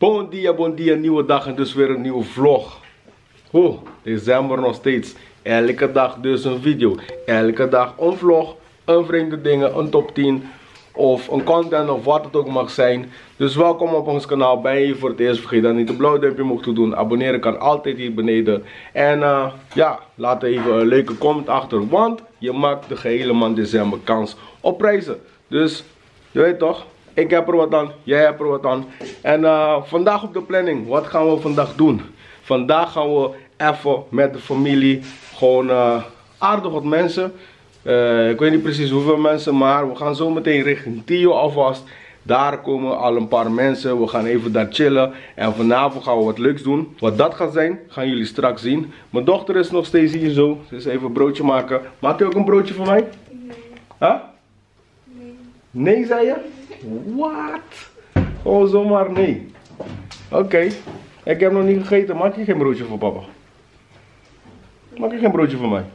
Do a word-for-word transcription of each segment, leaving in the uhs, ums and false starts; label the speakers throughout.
Speaker 1: Bon dia, bon dia, nieuwe dag en dus weer een nieuwe vlog. Oh, december nog steeds. Elke dag dus een video. Elke dag een vlog, een vreemde dingen, een top tien of een content of wat het ook mag zijn. Dus welkom op ons kanaal. Ben je hier voor het eerst, vergeet dan niet de blauw duimpje omhoog te doen. Abonneren kan altijd hier beneden. En uh, ja, laat even een leuke comment achter, want je maakt de gehele maand december kans op prijzen. Dus je weet toch? Ik heb er wat aan, jij hebt er wat aan. En uh, vandaag op de planning, wat gaan we vandaag doen? Vandaag gaan we even met de familie, gewoon uh, aardig wat mensen. Uh, ik weet niet precies hoeveel mensen, maar we gaan zo meteen richting Tio alvast. Daar komen al een paar mensen, we gaan even daar chillen. En vanavond gaan we wat leuks doen. Wat dat gaat zijn, gaan jullie straks zien. Mijn dochter is nog steeds hier zo, ze is even een broodje maken. Maak je ook een broodje voor mij? Nee. Huh? Nee. Nee, zei je? Wat? Gewoon zomaar nee. Oké, okay. Ik heb nog niet gegeten. Maak je geen broodje voor papa? Maak je geen broodje voor mij?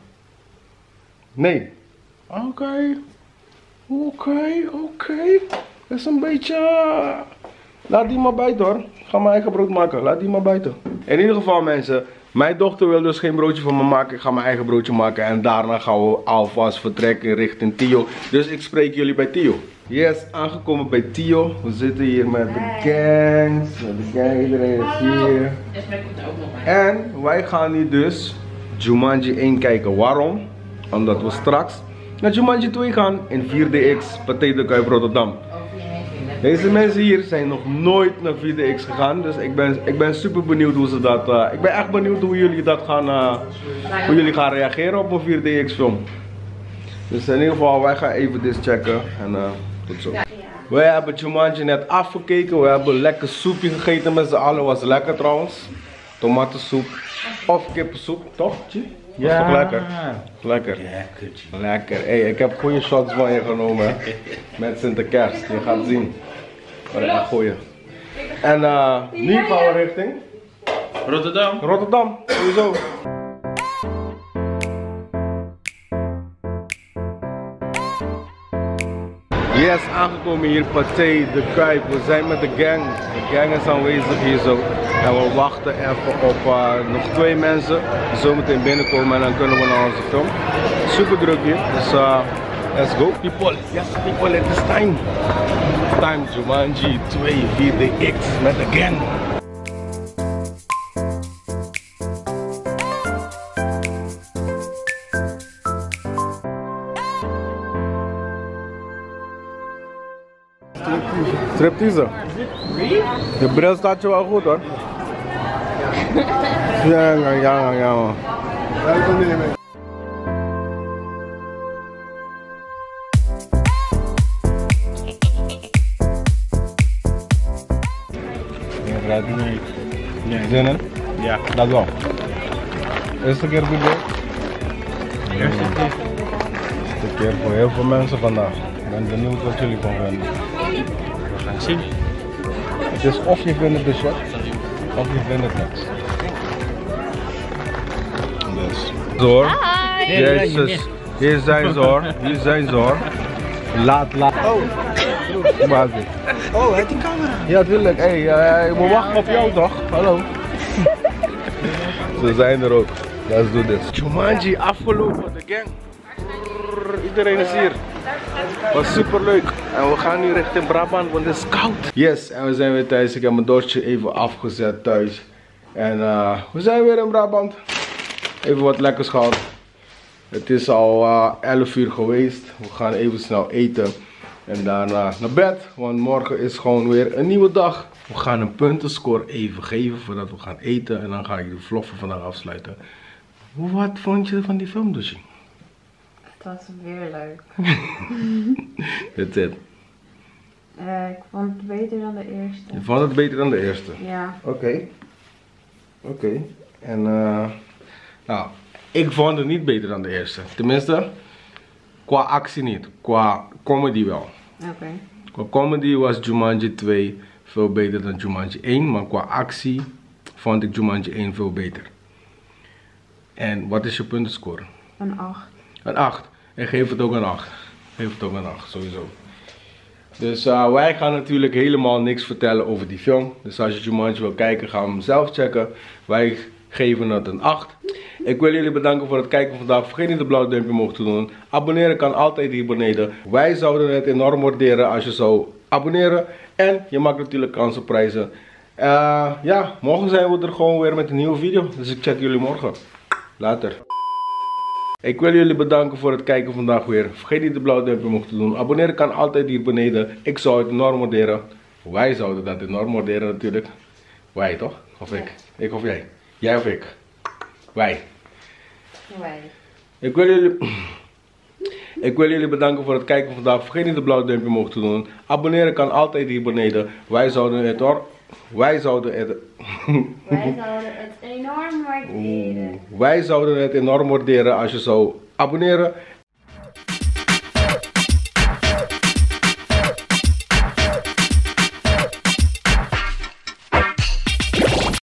Speaker 1: Nee. Oké. Okay. Oké, okay, oké. Okay. Dat is een beetje... Laat die maar buiten hoor. Ik ga mijn eigen brood maken. Laat die maar buiten. In ieder geval mensen. Mijn dochter wil dus geen broodje voor me maken. Ik ga mijn eigen broodje maken. En daarna gaan we alvast vertrekken richting Tio. Dus ik spreek jullie bij Tio. Yes, aangekomen bij Tio. We zitten hier met de gangs. De gang, iedereen is hier. En wij gaan nu dus Jumanji één kijken. Waarom? Omdat we straks naar Jumanji twee gaan in vier D X, Pathé de Kuip Rotterdam. Deze mensen hier zijn nog nooit naar vier D X gegaan, dus ik ben, ik ben super benieuwd hoe ze dat, uh, ik ben echt benieuwd hoe jullie dat gaan, uh, hoe jullie gaan reageren op een vier D X film. Dus in ieder geval, wij gaan even dit checken en uh, tot zo. We hebben Jumanji net afgekeken, we hebben lekker soepje gegeten met z'n allen, was lekker trouwens. Tomatensoep of kippensoep, toch? Ja, was toch lekker? Lekker. Lekker. Lekker. Hey, ik heb goede shots van je genomen met Sinterkerst. Je gaat zien. Wat ik ga gooien. En uh, nu gaan we richting
Speaker 2: Rotterdam.
Speaker 1: Rotterdam, sowieso. Yes, aangekomen hier Pathé de Kuip. We zijn met de gang. De gang is aanwezig hier zo. En we wachten even op uh, nog twee mensen die zometeen binnenkomen en dan kunnen we naar onze film. Super druk hier, dus uh, let's go people. Yes people, it is time. Time Jumanji twee vier D X met de gang. Striptease. De bril staat je wel goed hoor. Ja, ja, ja, ja man.
Speaker 2: Nee. Nee.
Speaker 1: Zin in?
Speaker 2: Ja.
Speaker 1: Dat wel. Eerste keer goed weer?
Speaker 2: Eerste keer.
Speaker 1: Eerste keer voor heel veel mensen vandaag. Ik ben benieuwd wat jullie van vinden.
Speaker 2: We gaan het zien.
Speaker 1: Het is of je vindt het de shot, of je vindt het niks. Dus. Zo hoor.
Speaker 3: Hi!
Speaker 1: Jezus. Hier zijn ze hoor. Hier zijn ze hoor. Laat, laat. Oh. Waar is dit?
Speaker 2: Oh, hij heeft die camera.
Speaker 1: Ja, tuurlijk. Hé, hey, uh, we wachten op jou toch? Hallo. Ze zijn er ook. Let's do this. Jumanji afgelopen, de gang. Iedereen is hier. Was super leuk. En we gaan nu richting Brabant, want het is koud. Yes, en we zijn weer thuis. Ik heb mijn dochtertje even afgezet thuis. En uh, we zijn weer in Brabant. Even wat lekkers gehad. Het is al uh, elf uur geweest. We gaan even snel eten. En daarna naar bed. Want morgen is gewoon weer een nieuwe dag. We gaan een puntenscore even geven voordat we gaan eten. En dan ga ik de vlog van vandaag afsluiten. Wat vond je van die film, Dushi?
Speaker 3: Het was weer leuk.
Speaker 1: That's it.
Speaker 3: Uh, ik vond het beter dan de eerste.
Speaker 1: Je vond het beter dan de eerste?
Speaker 3: Ja.
Speaker 1: Oké. Okay. Oké. Okay. En uh, nou, ik vond het niet beter dan de eerste. Tenminste, qua actie niet. Qua comedy wel.
Speaker 3: Oké. Okay.
Speaker 1: Qua comedy was Jumanji twee veel beter dan Jumanji één. Maar qua actie vond ik Jumanji één veel beter. En wat is je puntenscore?
Speaker 3: Een acht.
Speaker 1: Een acht. En geef het ook een acht. Geef het ook een acht, sowieso. Dus uh, wij gaan natuurlijk helemaal niks vertellen over die film. Dus als je Jumanji wil kijken, ga hem zelf checken. Wij geven het een acht. Ik wil jullie bedanken voor het kijken vandaag. Vergeet niet de blauwe duimpje omhoog te doen. Abonneren kan altijd hier beneden. Wij zouden het enorm waarderen als je zou abonneren. En je maakt natuurlijk kans op prijzen. Uh, ja, morgen zijn we er gewoon weer met een nieuwe video. Dus ik check jullie morgen. Later. Ik wil jullie bedanken voor het kijken vandaag weer. Vergeet niet de blauwe duimpje omhoog te doen. Abonneren kan altijd hier beneden. Ik zou het enorm waarderen. Wij zouden dat enorm waarderen natuurlijk. Wij toch? Of ik? Ik of jij? Jij of ik? Wij.
Speaker 3: Wij.
Speaker 1: Ik wil jullie... Ik wil jullie bedanken voor het kijken vandaag. Vergeet niet de blauwe duimpje omhoog te doen. Abonneren kan altijd hier beneden. Wij zouden het hoor. Wij zouden het...
Speaker 3: Wij zouden het enorm waarderen.
Speaker 1: Wij zouden het enorm waarderen als je zou abonneren.